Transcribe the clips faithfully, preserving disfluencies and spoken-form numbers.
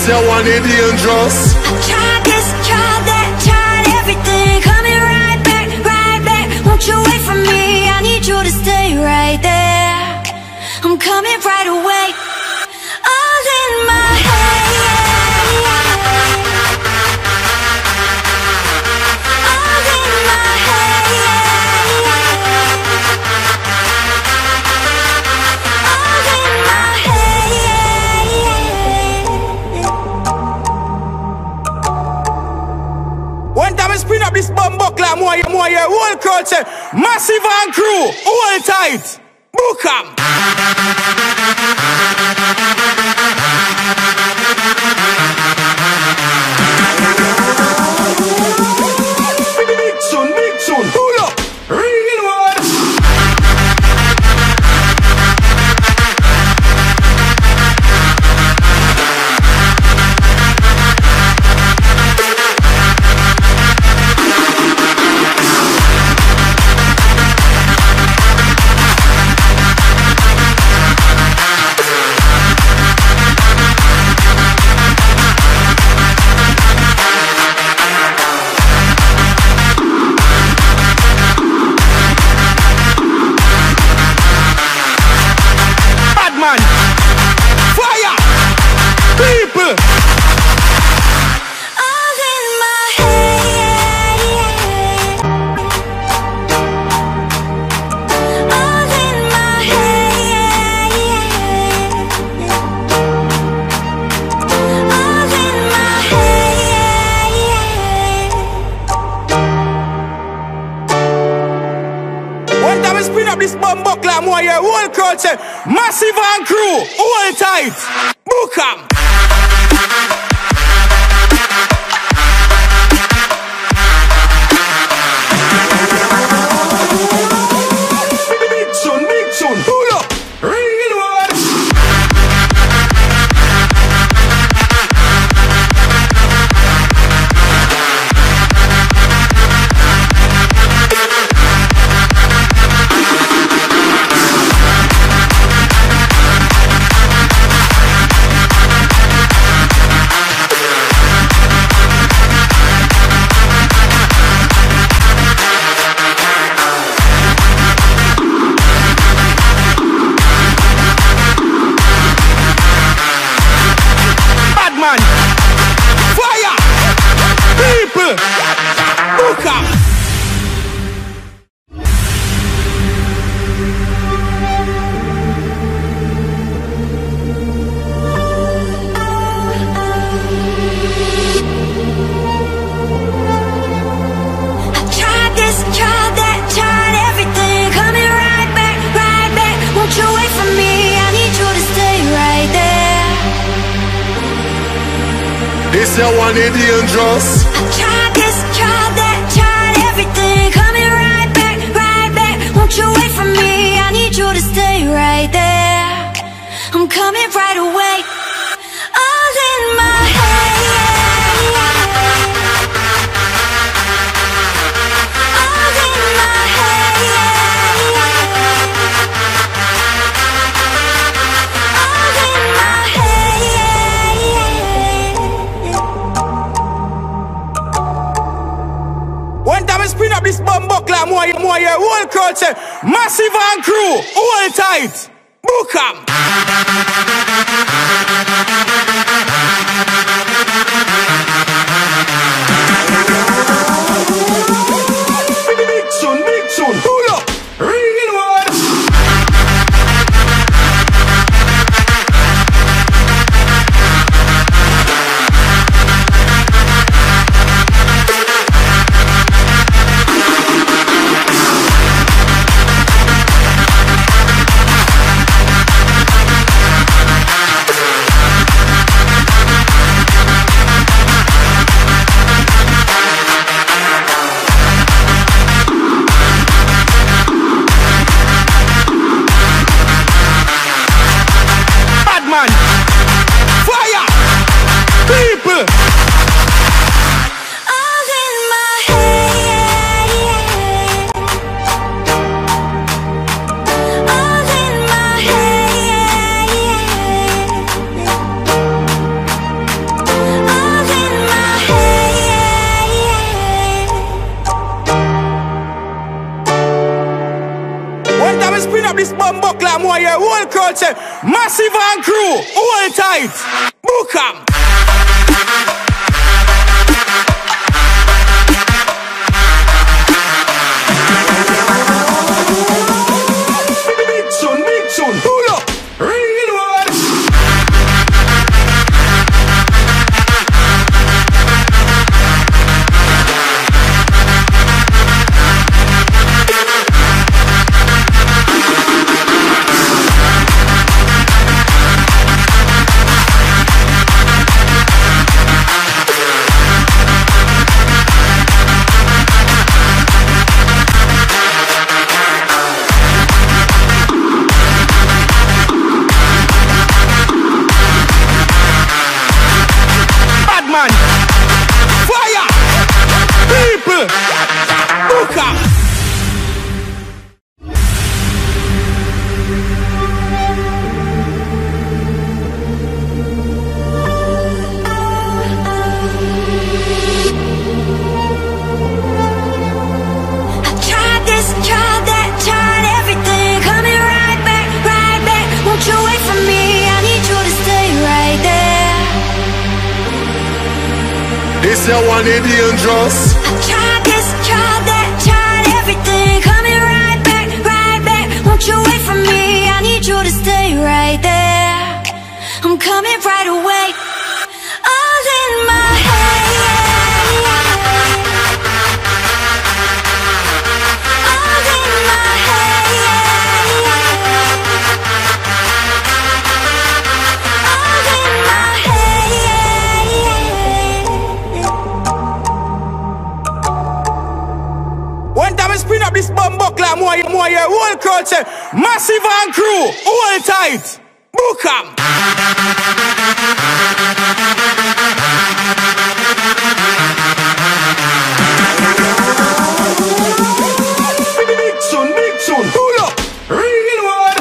This your one is dangerous. Try this, try that, tried everything. Coming right back, right back. Won't you wait for me? I need you to stay right there. I'm coming right away. All in my head. All in my head. All in my head. One time I spin up this bum buckler, more here, more here. Whole crowd say, Massive and crew, hold tight. Book 'em. Big tune, big tune. Pull up, real one. More here, whole crowd say, Massive and crew, hold tight. Book 'em. Big tune, big tune. Pull up, real one. This your one is dangerous. Try this, try that, tried everything. Coming right back, right back. Won't you wait for me? I need you to stay right there. I'm coming right away. All in my head. All in my head. All in my head. One time I spin up this bum buckler, more here, more here. Whole crowd say, Massive and crew, hold tight. Book 'em. Big tune, big tune. Pull up, real one. up this bumbo clam while your whole crowd say Massive and Crew, hold tight, book 'em. Big tune, big tune, pull up, real one. This your one is dangerous. Tried this, tried that, tried everything. Coming right back, right back. Won't you wait for me? I need you to stay right there. I'm coming right away. All in my head. All in my head. All in my head. One time I spin up this bumbo clam while your more your whole crowd say Massive and Crew, hold tight, book 'em. Big tune, big tune, pull up, real one.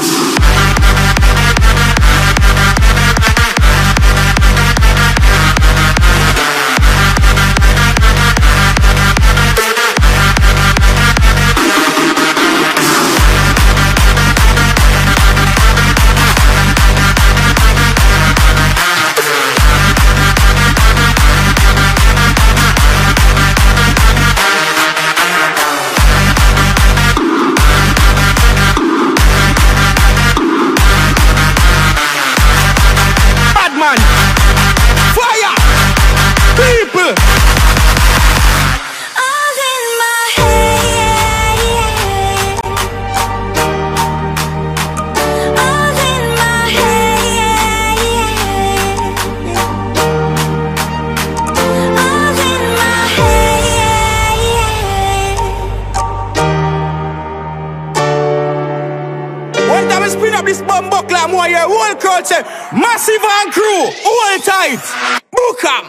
Spin up this bumbo clam while your whole crowd say Massive and Crew, hold tight, book 'em.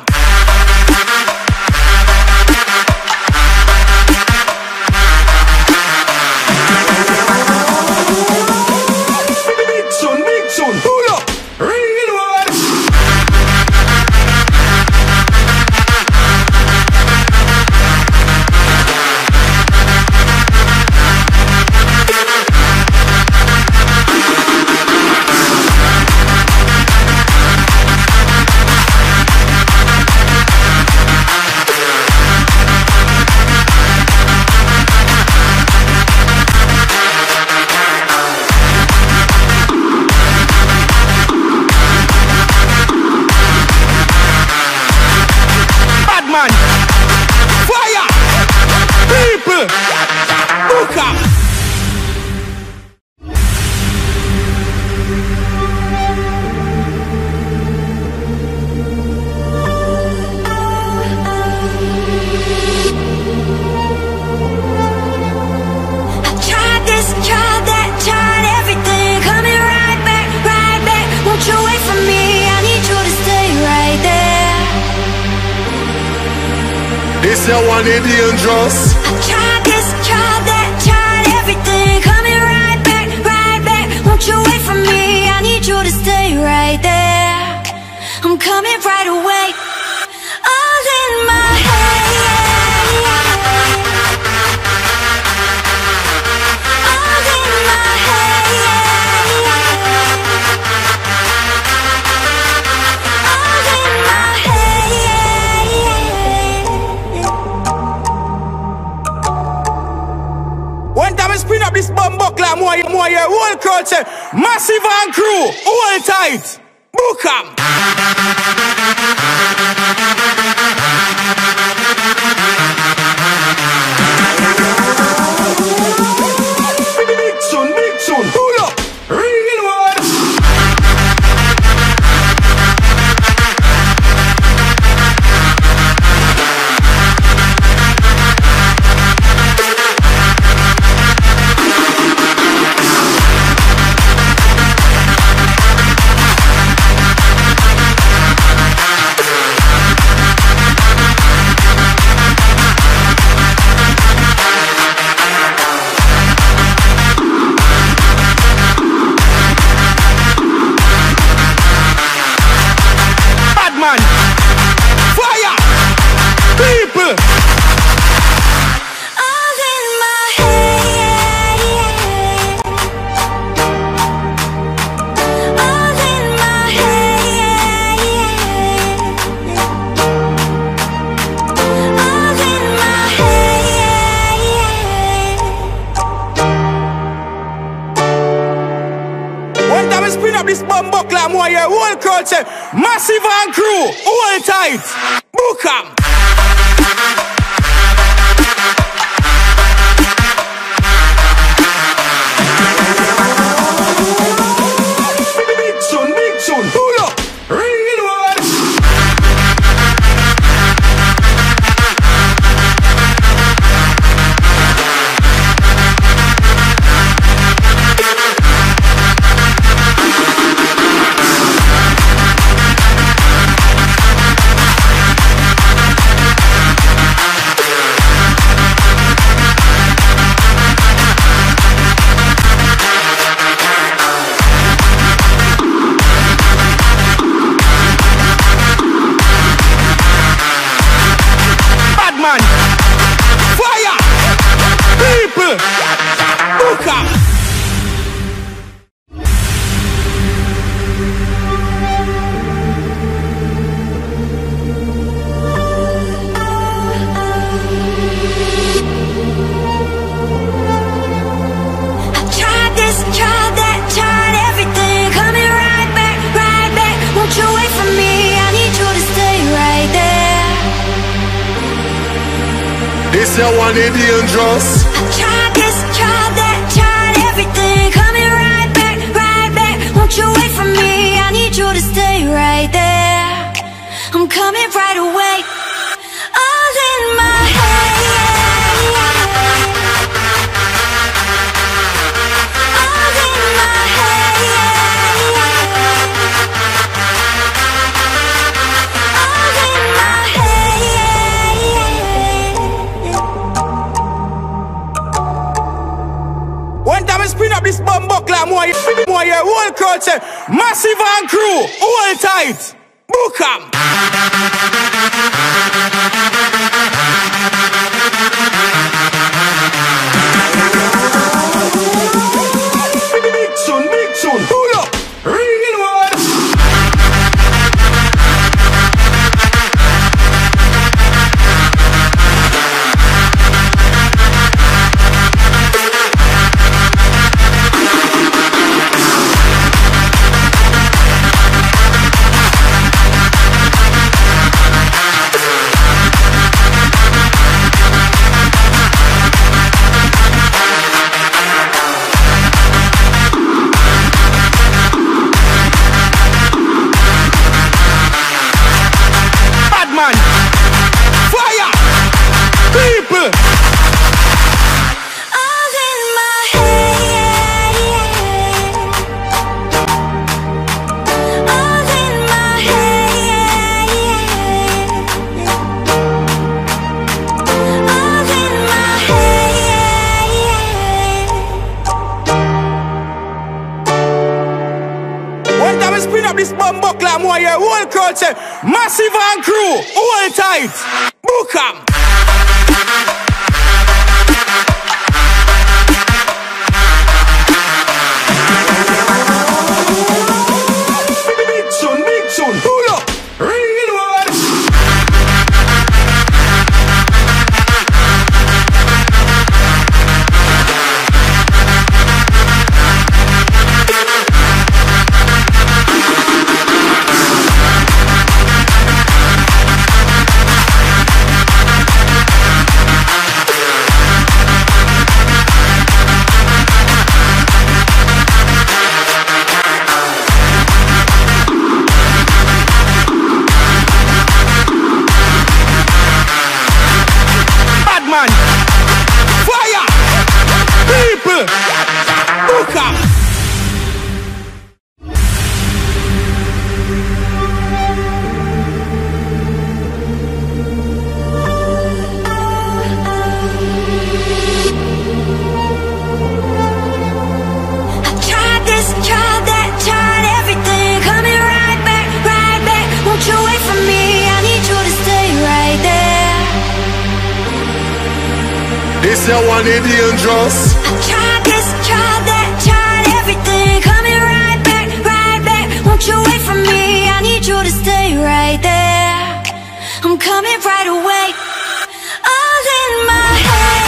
Big tune, big tune, pull up, real one. This your one is dangerous. Tried this, tried that, tried everything. Coming right back, right back. Won't you wait for me? I need you to stay right there. I'm coming right away. All in my head. All in my head. me spin up this bum buckler, more, more, your whole crowd say, Massive and Crew, hold tight, book 'em. Big tune, big tune, pull up, real one. This bum buckler, more your whole crowd say, Massive and Crew, hold tight, book 'em. Big tune, big tune, pull up, real one. This your one is dangerous. Tried this, tried that, tried everything. Coming right back, right back. Won't you wait for me? I need you to stay right there. I'm coming right away. All in my head. All in my head. All in my head. One time I spin up this bum buckler, more, more your whole crowd say, Massive and Crew, hold tight, book 'em. Big tune, big tune, pull up, real one. This bum buckler, more your whole crowd say, Massive and Crew, hold tight, book 'em. Big tune, big tune, pull up, real one. This your one is dangerous. Tried this, tried that, tried everything. Coming right back, right back. Won't you wait for me? I need you to stay right there. I'm coming right away. All in my head.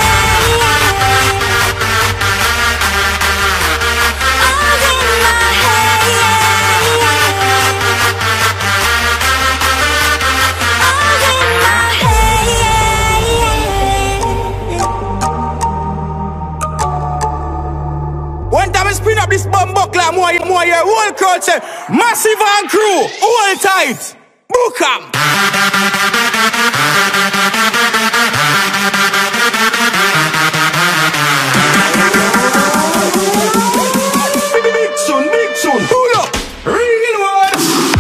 All in my head. All in my head. One time I spin up this bum buckler, more, more, your whole crowd say, Massive and Crew, hold tight, book 'em. Big tune, big tune, pull up, real one.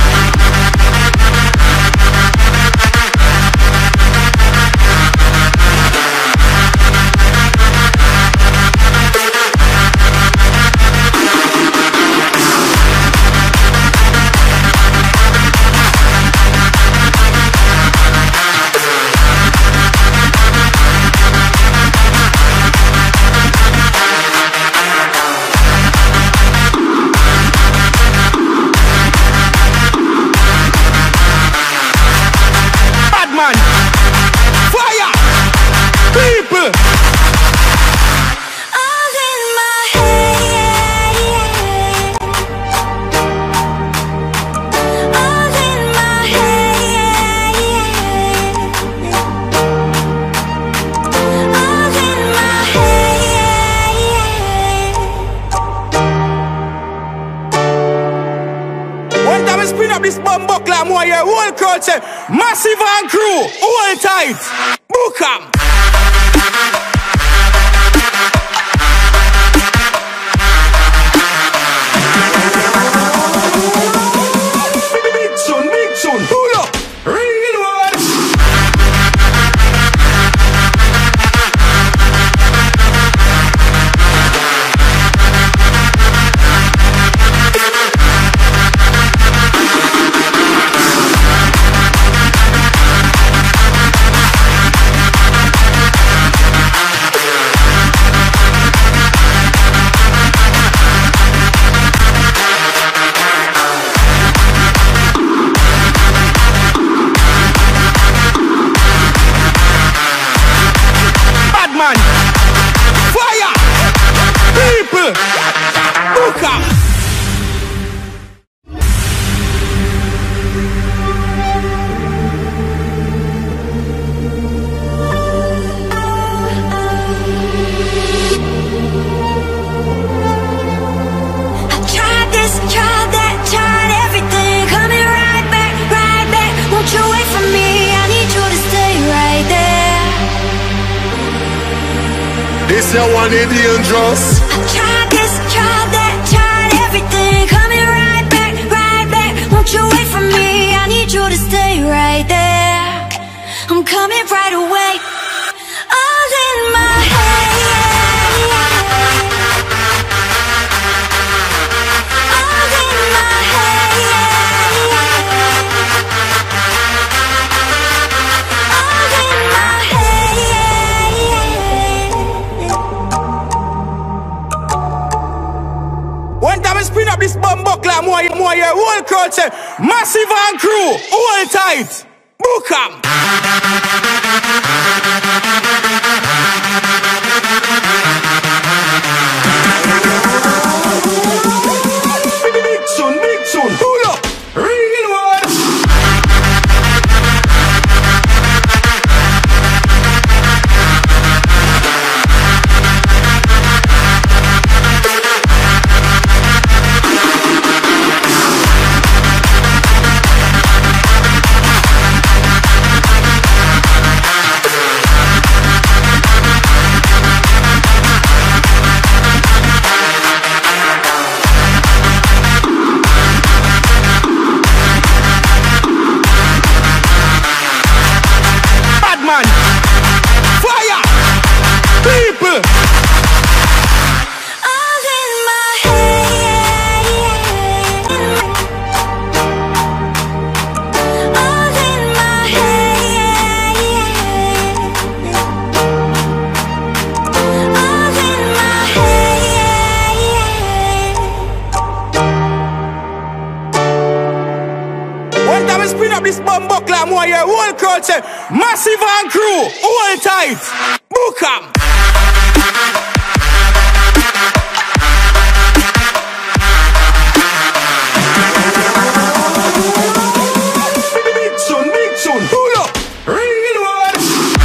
This bum buckler, more your whole crowd say, Massive and Crew, hold tight, book 'em. Big tune, big tune, pull up, real one. This your one is dangerous. Tried this, tried that, tried everything. Coming right back, right back. Won't you wait for me? I need you to stay right there. I'm coming right away. All in my head. All in my head. All in my head. One time I spin up this bum buckler, more, more your whole crowd say, Massive and Crew, hold tight, book 'em. Big tune, big tune, pull up, real one. crowd say, Massive and Crew, hold tight, book 'em. Big tune, big tune, pull up, real one.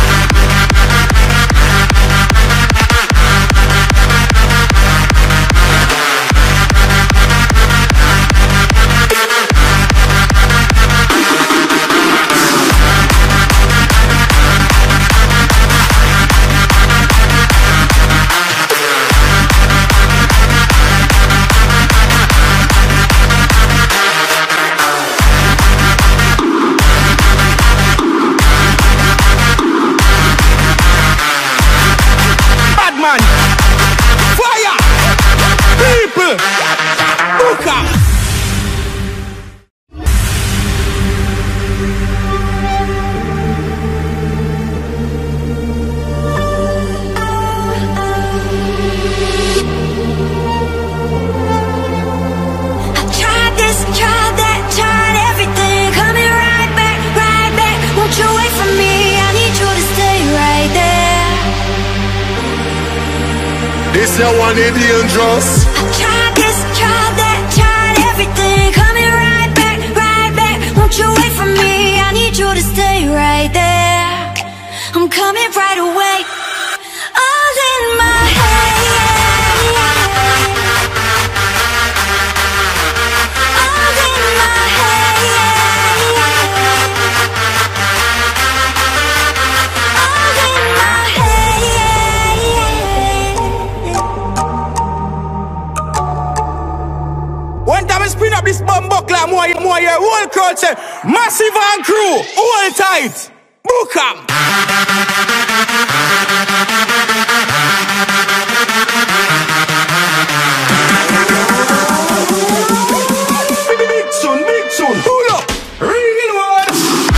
This your one is dangerous. Tried this, tried that, tried everything. Coming right back, right back. Won't you wait for me? I need you to stay right there. I'm coming right away. All in my head. All in my head. All in my head. One time I spin up this bum buckler, more, more, your whole crowd say, Massive and Crew, hold tight, book 'em. Big tune, big tune, pull up, real one.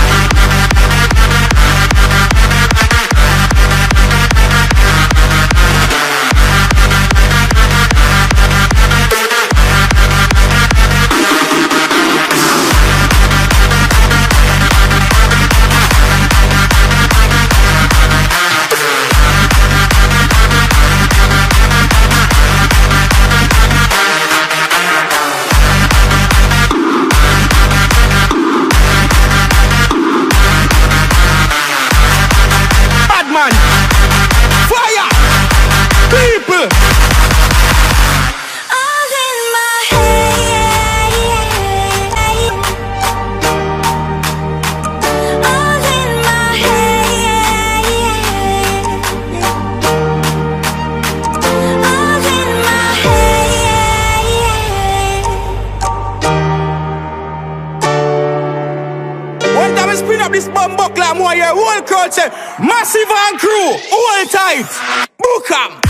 Spin up this bum buckler, more, your whole crowd say, Massive and Crew, hold tight, book 'em.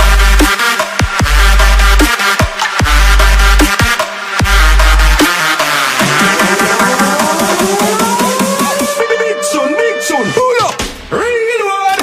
Big tune, big tune, pull up, real one.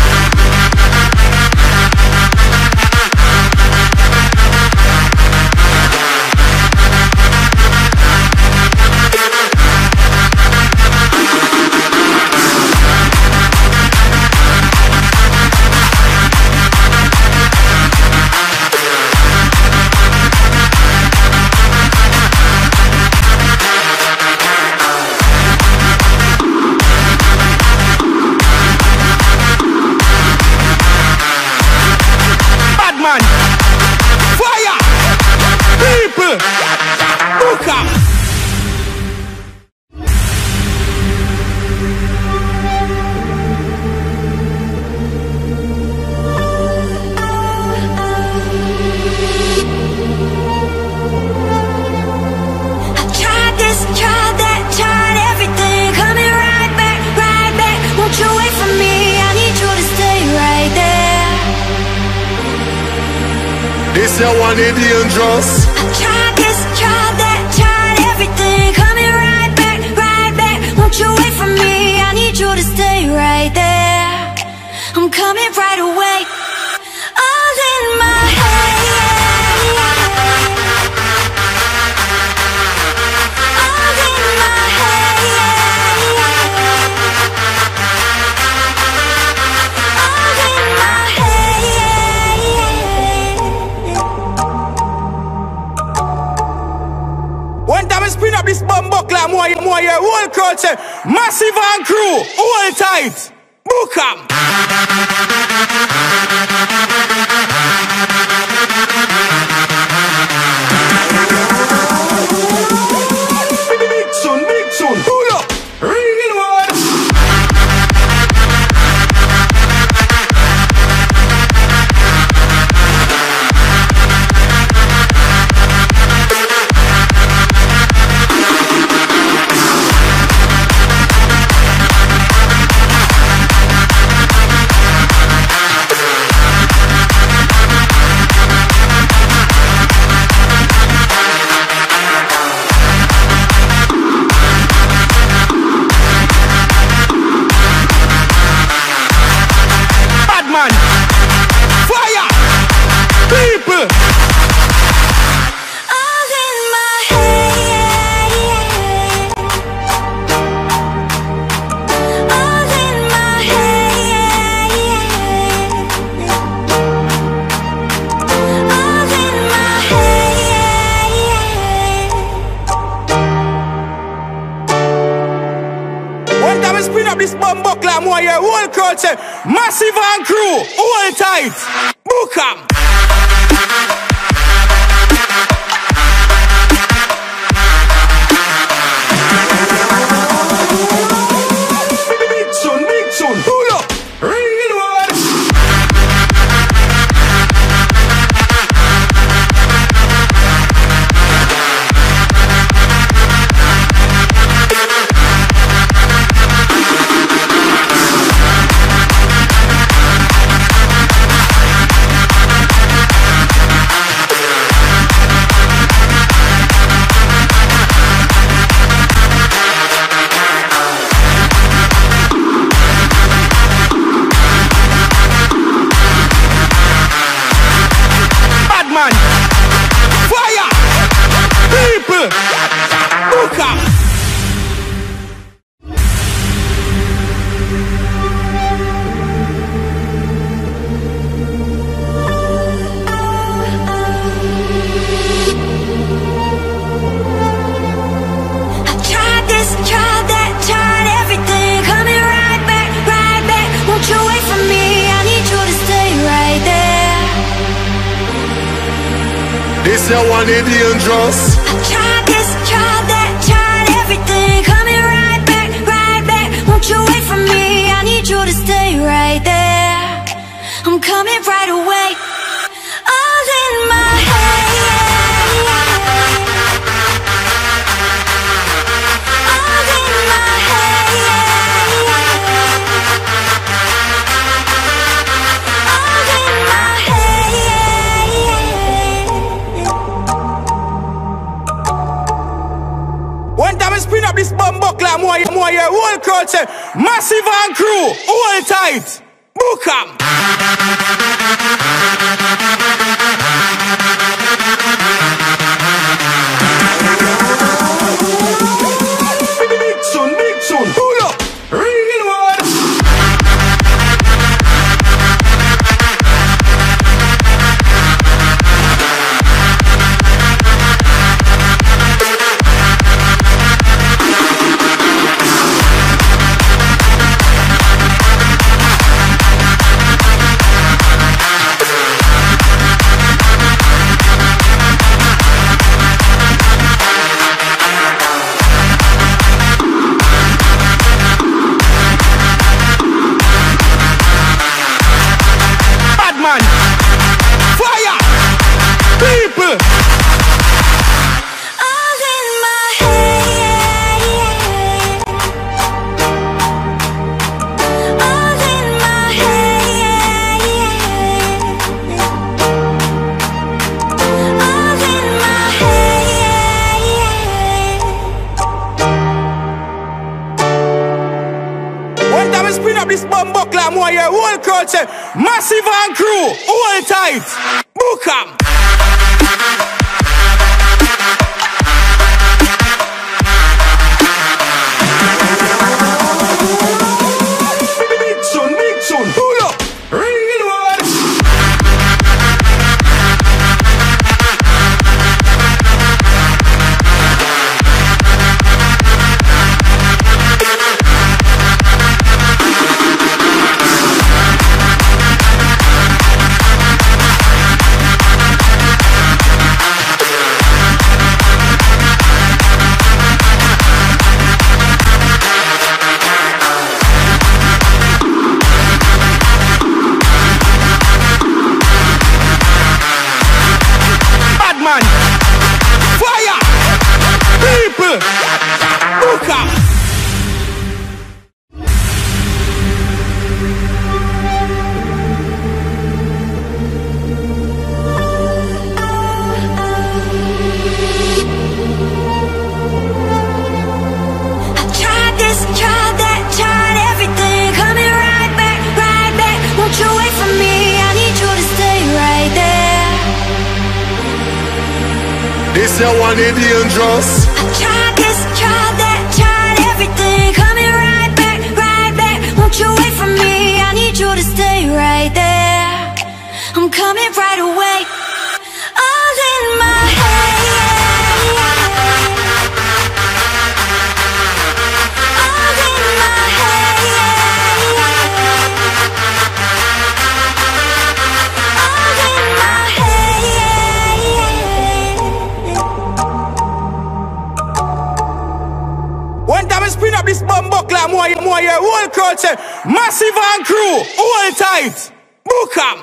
This your one is dangerous. Tried this, tried that, tried everything. Coming right back, right back. Won't you wait for me? I need you to stay right there. I'm coming right away. All in my head. All in my head. more your whole crowd say, Massive and Crew, hold tight, book 'em. Big tune, big tune, pull up, real one. This bumbuckler more your whole crowd say, Massive and Crew, hold tight, book 'em. Big tune, big tune, pull up, real one. This your one is dangerous. Tried this, tried that, tried everything. Coming right back, right back. Won't you wait for me? I need you to stay right there. I'm coming right away. All in my head. All in my head. All in my head. One time I spin up this bumbuckler more, more your whole crowd say, Massive and Crew, hold tight, book 'em. Big tune, big tune, pull up, real one. This bumbuckler more your whole crowd say, Massive and Crew, hold tight, book 'em. Big tune, big tune, pull up, real one. This your one is dangerous. I tried this, tried that, tried everything. Coming right back, right back. Won't you wait for me? I need you to stay right there. I'm coming right away. All in my head. All in my head. All in my head. One time I spin up this bum buckler, more, more, your whole crowd say, Massive and Crew, hold tight, book 'em.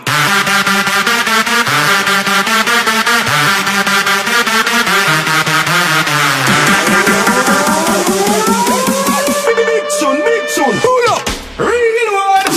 Big tune, big tune, pull up, real one.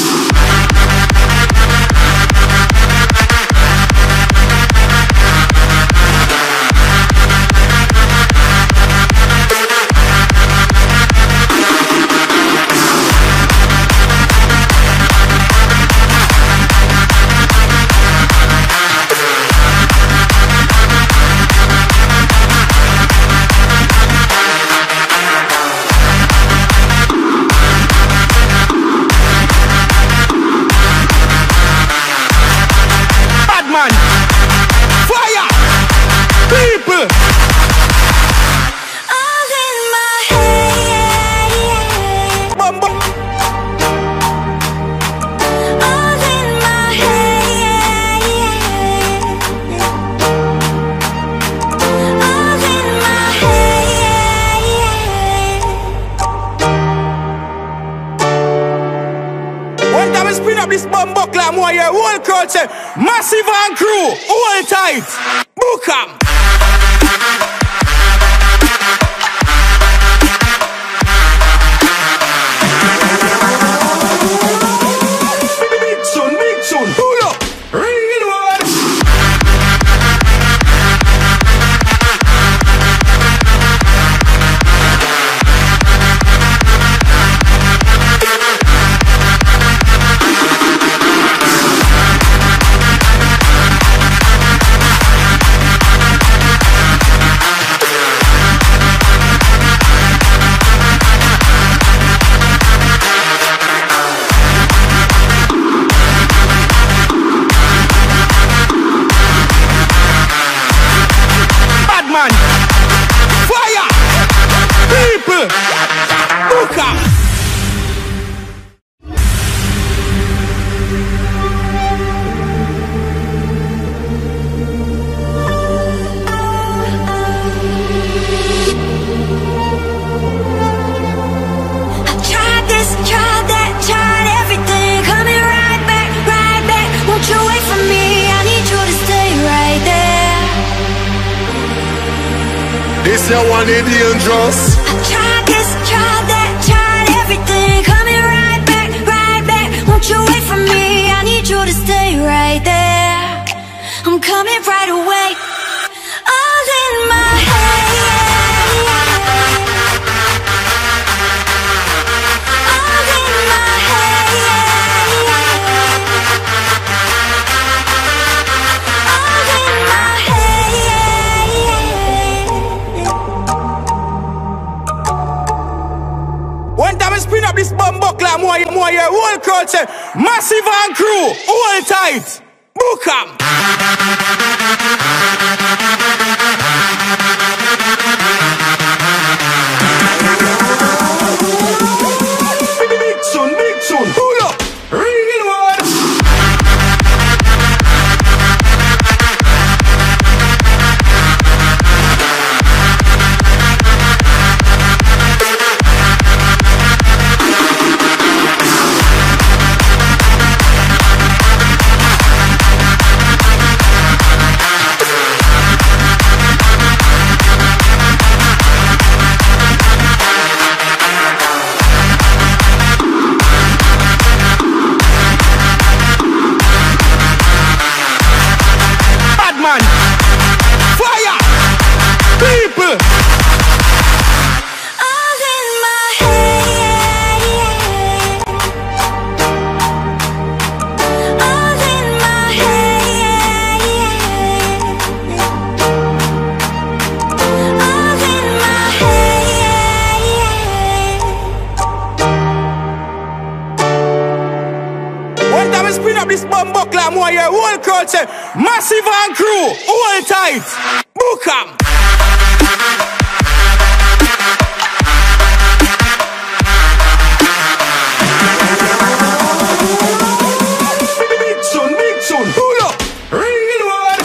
This bum buckler, more your whole crowd say, Massive and Crew, hold tight, book 'em. Big tune, big tune, pull up, real one. This your one is dangerous. I tried this, tried that, tried everything. Coming right back, right back. Won't you wait for me? I need you to stay right there. I'm coming right away. All in my head. All in my head. All in my head. One time I spin up this bum buckler, more, more your whole crowd say, Massive and Crew, hold tight, book 'em. Big tune, big tune, pull up, real one. more your whole crowd say Massive and Crew, hold tight, book 'em. Big tune, big tune, pull up, real one.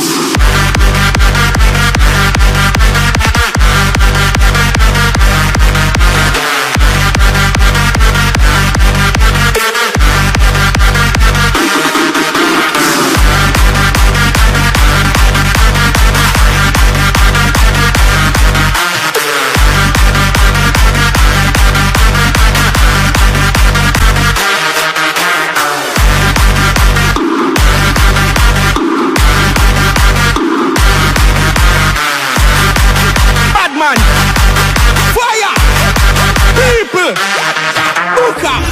Fire! People! Look up!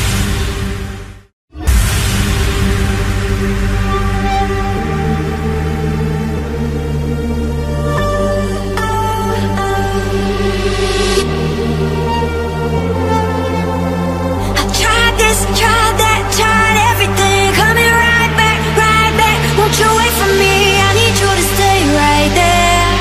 I tried this, tried that, tried everything. Coming right back, right back. Won't you wait for me? I need you to stay right there.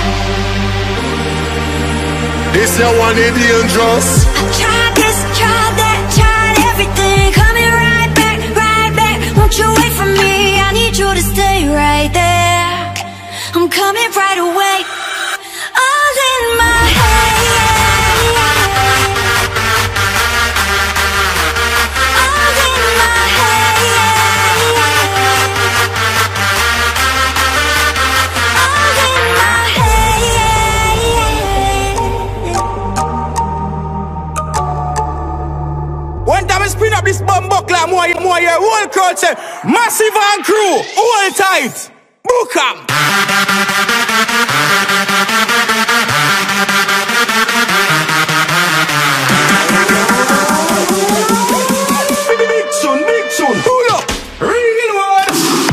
This your one is dangerous. I tried this, tried that, tried everything. Coming right back, right back. Won't you wait for me? I need you to stay right there. I'm coming right away. All in my head. All in my head. All in my head. One time I spin up this bum buckler, more, more your whole crowd say Massive and Crew, hold tight, book 'em. Big tune, big tune, pull up, real one.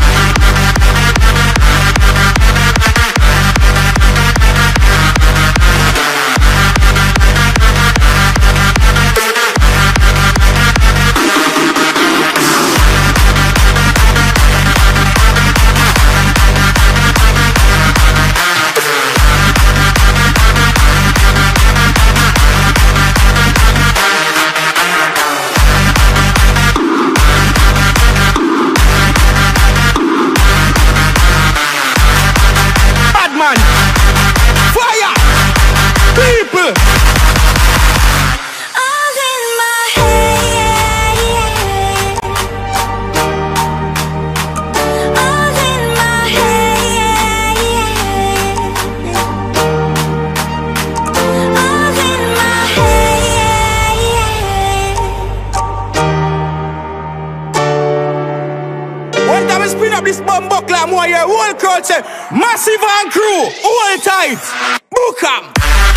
Fire! People! All in my head. All in my head. All in my head. One time I spin up this bum buckler, more your whole crowd say Massive and Crew, hold tight, book 'em.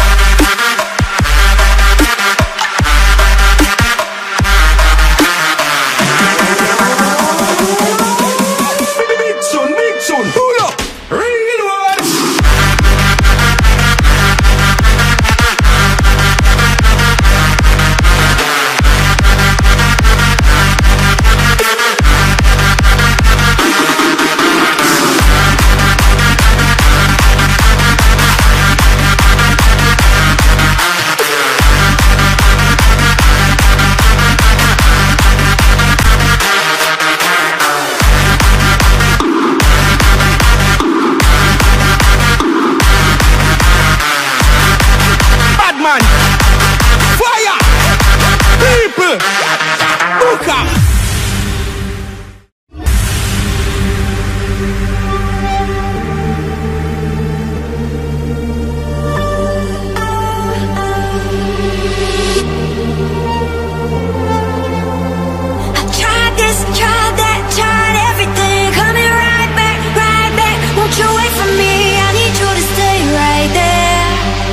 Big tune, big tune, pull up, real one. Fire! People! Look up! I tried this, tried that, tried everything. Coming right back, right back. Won't you wait for me? I need you to stay right there.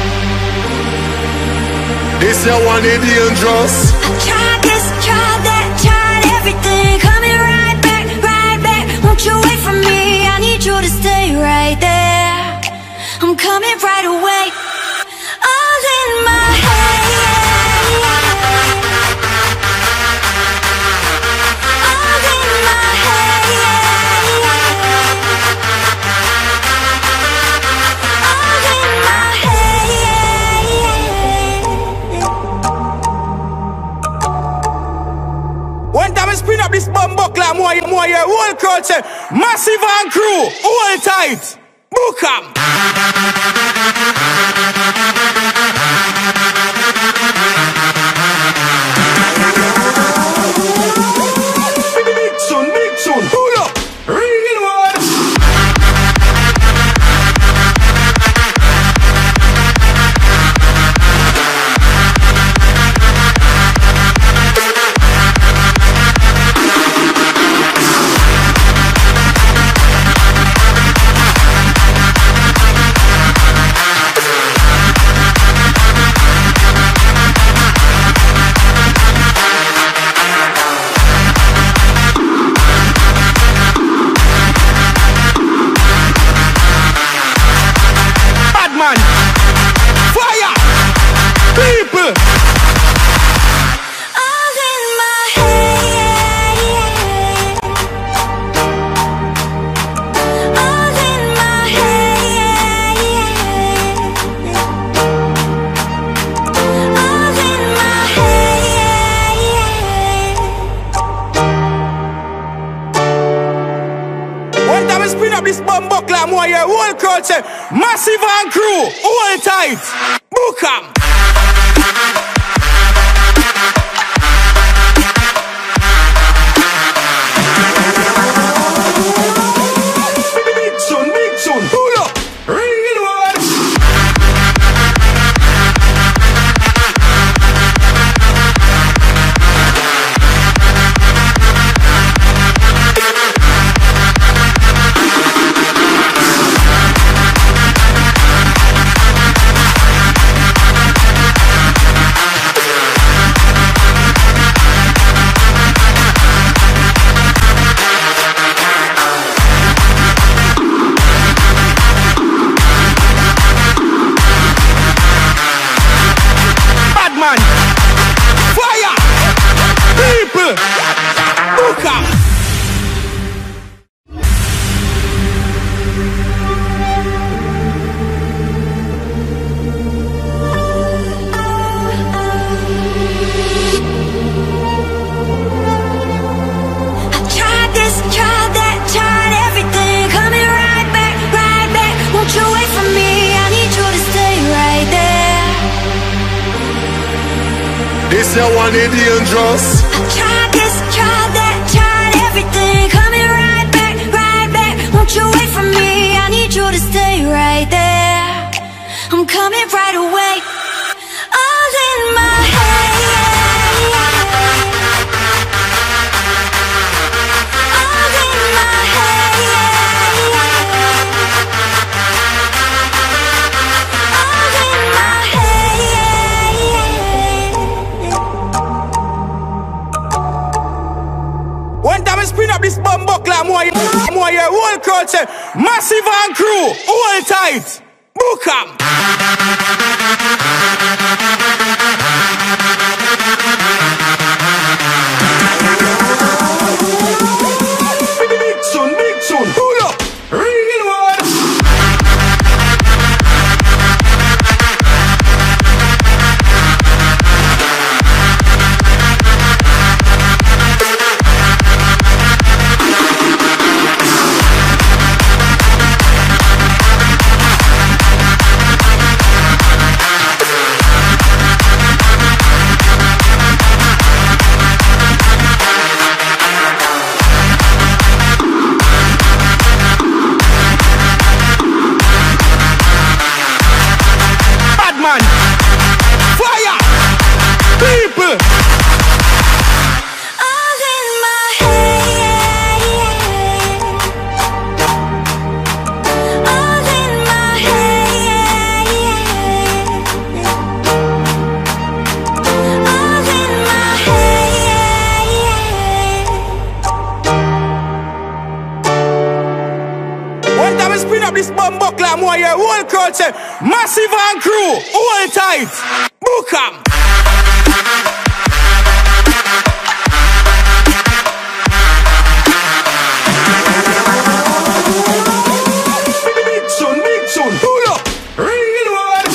This your one is dangerous. I tried this, tried that, tried everything. Coming right back, right back. Won't you wait for me? I need you to stay right there. I'm coming right away. All in my head. All in my head. whole crowd say, Massive and crew, hold tight. Book 'em. Big tune, big tune. Pull up. Real one. This bumbuck like more your whole crowd say, Massive and crew, hold tight. Book 'em. Big tune, big tune. Pull up. Real one. This your one is dangerous. I tried this, tried that, tried everything. Coming right back, right back. Won't you wait for me? I need you to stay right there. I'm coming right away. All in my head. All in my head. All in my head. One time I spin up this bumbuck like more, more your whole crowd say, Massive and crew, hold tight. Book 'em. Big tune, big tune. Pull up. Real one. This bumbuck like more your whole crowd say, Massive and crew, hold tight. Book 'em. Big tune, big tune. Pull up. Real one.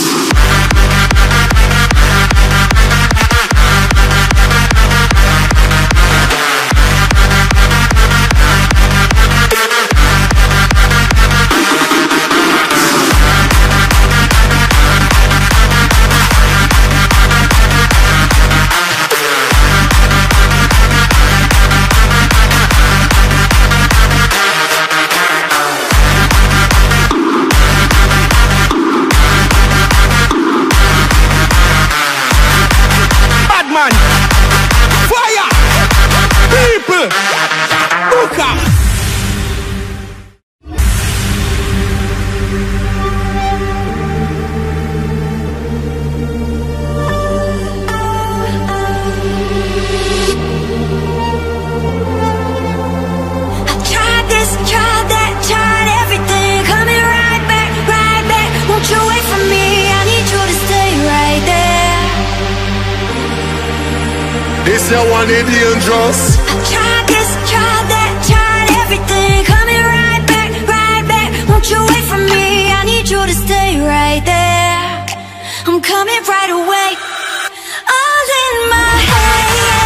This your one is dangerous. Tried this, tried that, tried everything. Coming right back, right back. Won't you wait for me? I need you to stay right there. I'm coming right away. All in my head.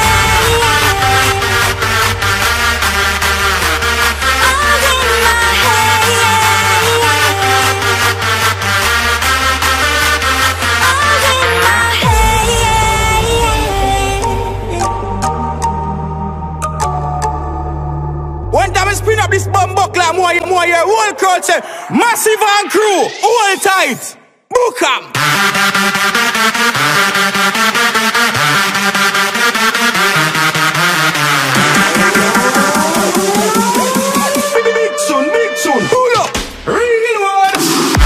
All in my head. All in my head. One time I spin up this bum buckler, more, more, your whole crowd say, Massive and Crew, hold tight, book 'em. Big soon, big soon, pull up, real one.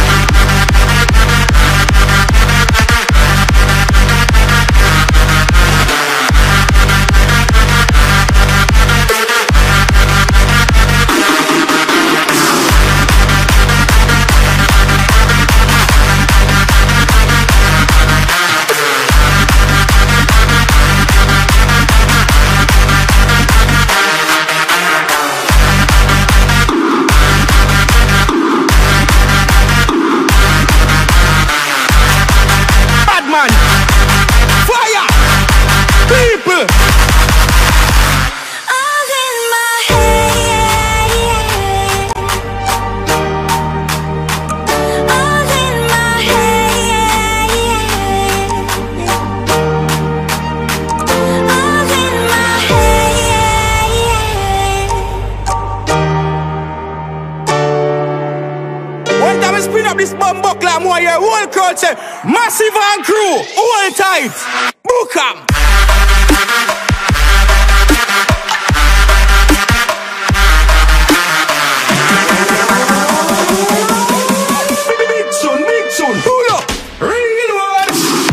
This bum buckler, more your whole crowd say, Massive and Crew, hold tight, book 'em. Big soon, big soon, pull up, real one.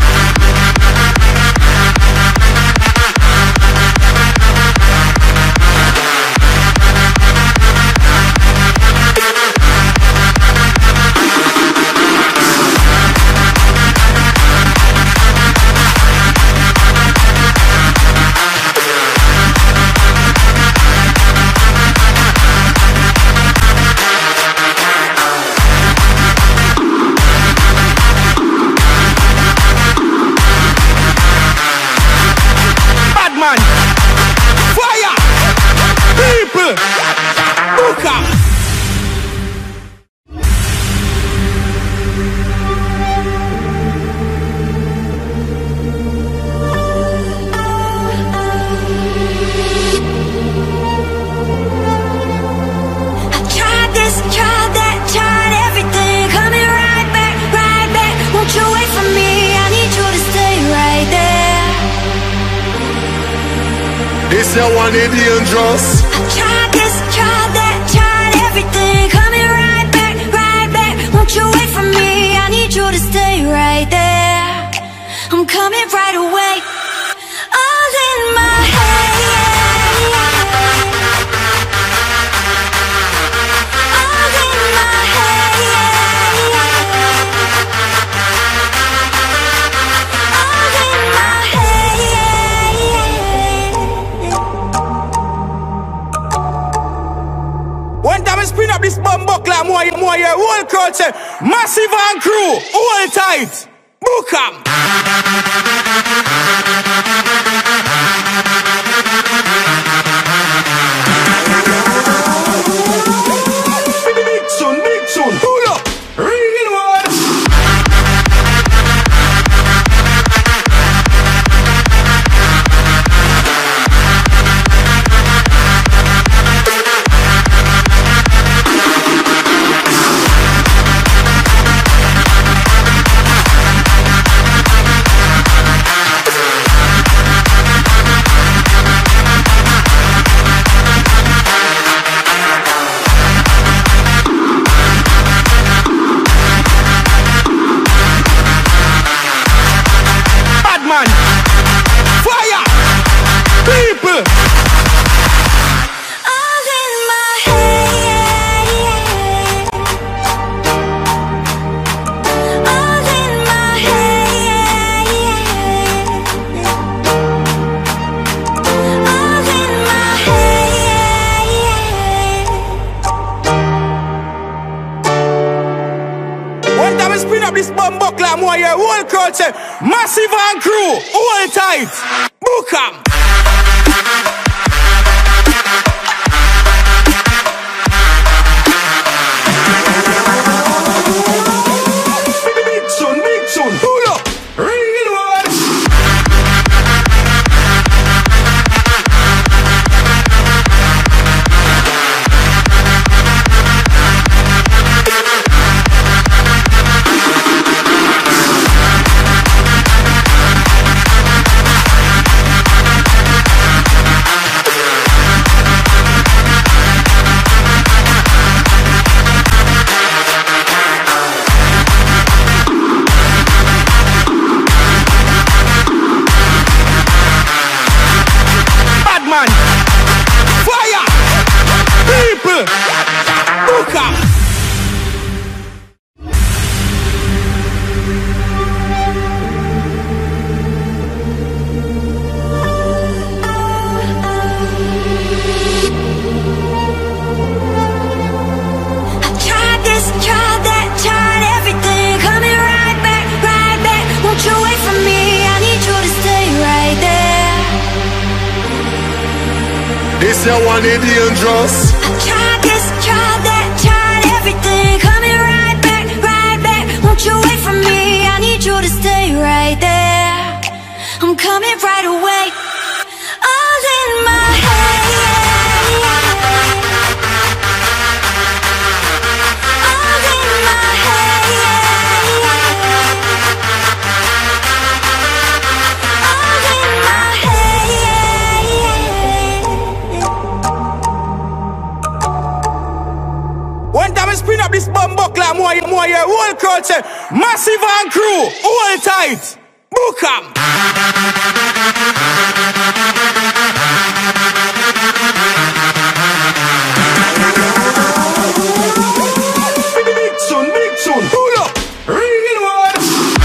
This your one is dangerous. Tried this, tried that, tried everything. Coming right back, right back. Won't you wait for me? I need you to stay right there. I'm coming right away. All in my head. All in my head. All in my head. One time I spin up this bum buckler, more, more your whole crowd say, Massive and Crew, hold tight, book 'em. Big soon, big soon, pull up, real one. time I spin up this bum buckler, more your whole crowd say, Massive and Crew, hold tight, book 'em. Big tune, big tune, pull up, real one. Fire! People! Book 'em! I tried this, tried that, tried everything. Coming right back, right back. Won't you wait for me? I need you to stay right there. This your one is dangerous. I tried this, tried that, tried everything. Coming right back, right back. Won't you wait for me? I need you to stay right there. I'm coming right away. All in my head. All in my head. All in my head. One time I spin up this bum buckler, more your, more your whole crowd say, Massive and Crew, hold tight, book 'em. Big tune, big tune, pull up, real one.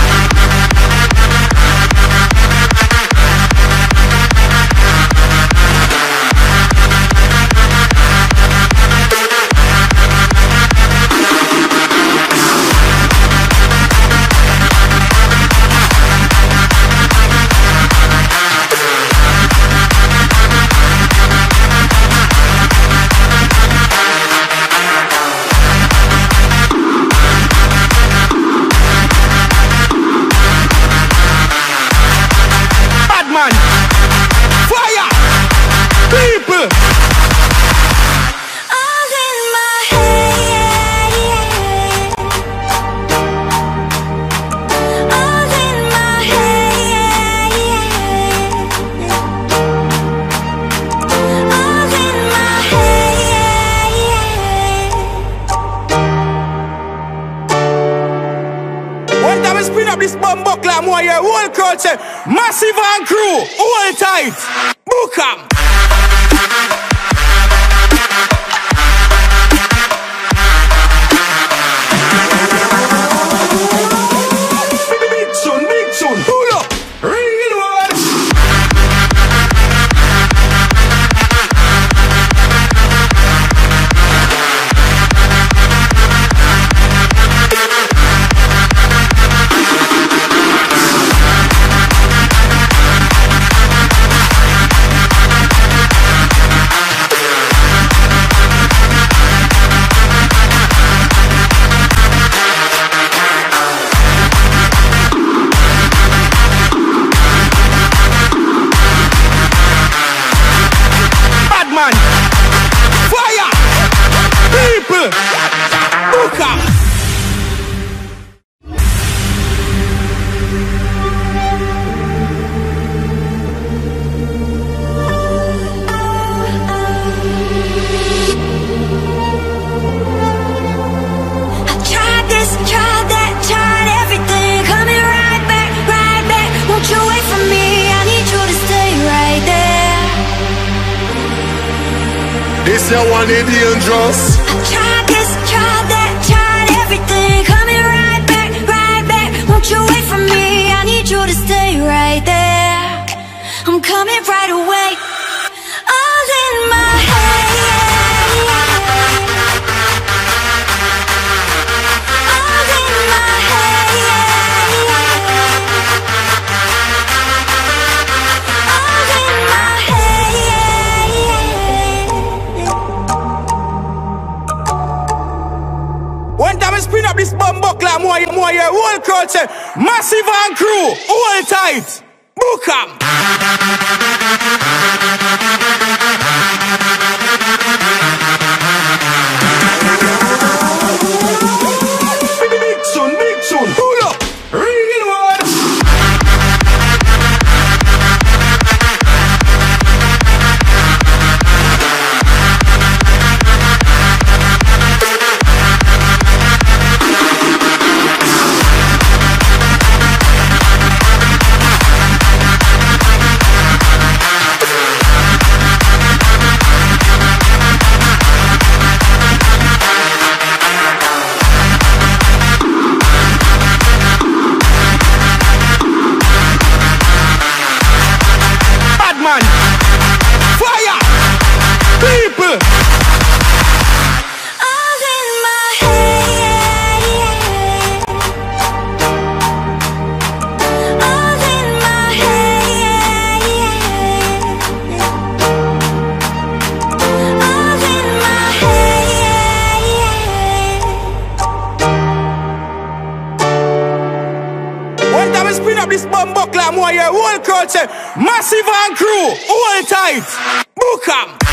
Badman, fire, people. All in my head. All in my head. All in my head. One time I spin up this bum buckler, more your whole crowd say, Massive and Crew, hold tight, book 'em. Big tune, big tune, pull up, real one. Badman, fire, people, book 'em. I tried this, tried that, tried everything. Coming right back, right back. Won't you wait for me? I need you to stay right there. This your one is dangerous. I tried this, tried that, tried everything. Coming right back, right back. Won't you wait for me? I need you to stay right there. I'm coming right away. All in my head. All in my head. spin up this bum buckler, more, more, your whole crowd say, Massive and Crew, hold tight, book 'em. Big tune, big tune, pull up, real one. Spin up this bum buckler, more, your whole crowd say, Massive and Crew, hold tight, book 'em.